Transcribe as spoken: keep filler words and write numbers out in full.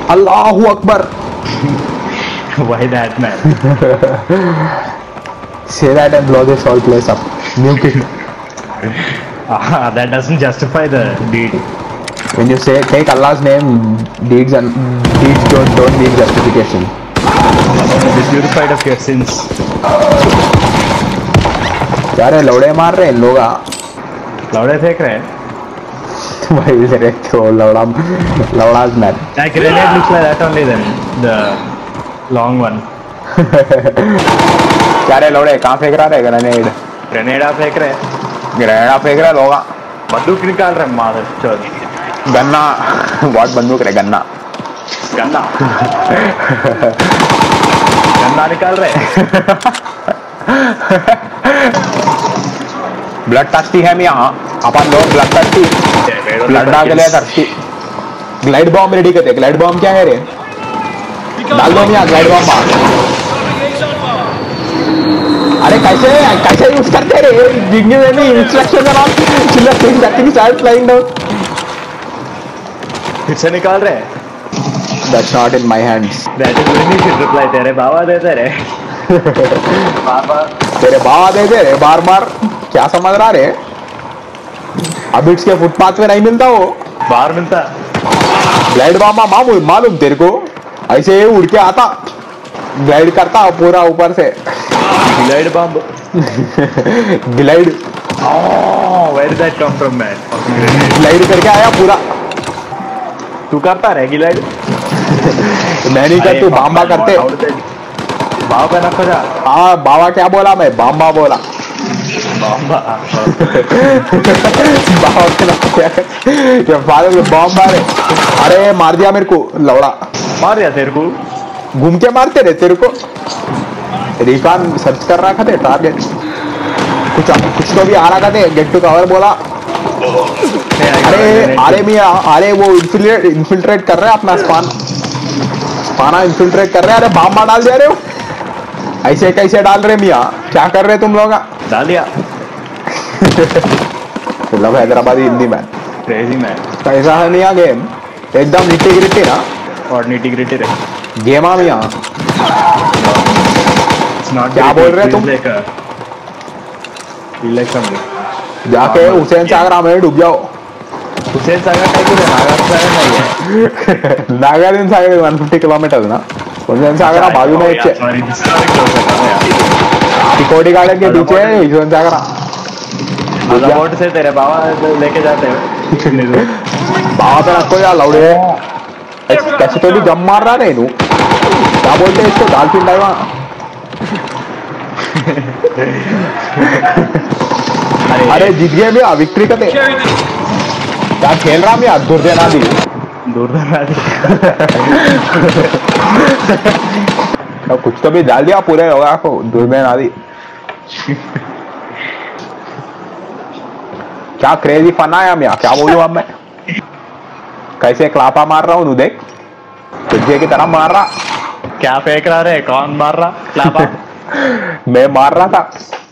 Allahu Akbar. Why that, man? Say that and blow this whole place up. Nuke it. Ah, that doesn't justify the deed. When you say take Allah's name, deeds and deeds don't don't need justification. Be purified of your sins. क्या रे लौड़े मार रहे हैं लोग? लौड़े फेंक रहे हैं? भाई इधर एक तो लौड़ा लौड़ा's man. That grenade looks like that only then, the long one. क्या रे लौड़े कहाँ फेंक रहा है ग्रेनेड? ग्रेनेड आप फेंक रहे हैं? ग्रेनेड आप फेंक रहे लोगा? बंदूक निकाल रहे हैं मादर चोद. गन्ना बहुत बंदूक रे गन्ना गन्ना गन्ना निकाल रहे हैं. ब्लड टस्टी है यहाँ अपन लोग ब्लड टस्टी ब्लड के लिए टस्टी. ग्लाइड बॉम्ब रेडी करते. ग्लाइड बॉम्ब क्या है रे? डाल दो यहाँ ग्लाइड बॉम्ब. अरे कैसे कैसे यूज करते रे? जिंदगी में भी इंस्ट्रक्शन और चिल्ला thing that thing start flying down. फिर से निकाल रहे हैं. That's not in my hands. That is when you should reply. तेरे बाबा देते रहे. बार बार तेरे बाबा देते रहे बार बार. क्या समझ रहा रे? अब इसके फुटपाथ पे नहीं मिलता वो. बाहर मिलता. ग्लाइड बॉम्ब मालूम मालूम तेरे को? ऐसे उड़ के आता ग्लाइड करता पूरा ऊपर से. Glide bomb. Glide. Oh, where did that come from, man? Glide करके आया पूरा. तू करता रहे ग्लाइड? मैं नहीं कर तू बाम्बा करते. बाबा पे ना खोजा. हाँ बाबा क्या बोला मैं? बाम्बा बोला. बाबा बाबा के ना क्या फादर में बॉम्ब मारे. अरे मार दिया मेरे को लौड़ा. मार दिया तेरे को? घूम के मारते रहे तेरे को. रिकान सर्च कर रहा था टारगेट कुछ कुछ तो भी आ रहा था. गेट टू कवर बोला. अरे अरे मियाँ अरे वो इन्फिल्ट्रेट इन्फिल्ट्रेट कर रहे हैं अपना स्पान स्पाना इन्फिल्ट्रेट कर रहे हैं. अरे बाम्बा डाल दिया रहे हो. ऐसे कैसे डाल रहे मियाँ? क्या कर रहे तुम लोग? डाल दिया. मतलब Hyderabadi Hindi man crazy man. कैसा है मियाँ गेम? एकदम निटी ग्रिटी ना. और निटी ग्रिटी रहे गेम आ मियाँ. क्या बोल रहे तुम? जाके हुसैन सागर में डूब जाओ. हुसैन सागर टाइप है. नागार्जुन सागर नहीं है. नागार्जुन सागर एक सौ पचास किलोमीटर ना. हुसैन सागर बाजू में एक टिकोटी गार्डन के पीछे है हुसैन सागर. बोट से तेरे बाबा लेके जाते हैं. बाबा पे रखो यार लौड़े. कैसे तो भी जम मार रहा है. क्या बोलते हैं इसको? Dolphin diver. अरे जीत गए भैया. विक्ट्री करते क्या खेल रहा मैं? दुर्देन आदि दुर्देन आदि कुछ तो भी डाल दिया पूरे लोग को. दुर्देन आदि क्या क्रेजी फन आया मैं. क्या बोलूं अब मैं? कैसे क्लापा मार रहा हूँ देख. तुझे की तरह मार रहा. क्या फेंक रहा रे? कौन मार रहा क्लापा? मैं मार रहा था.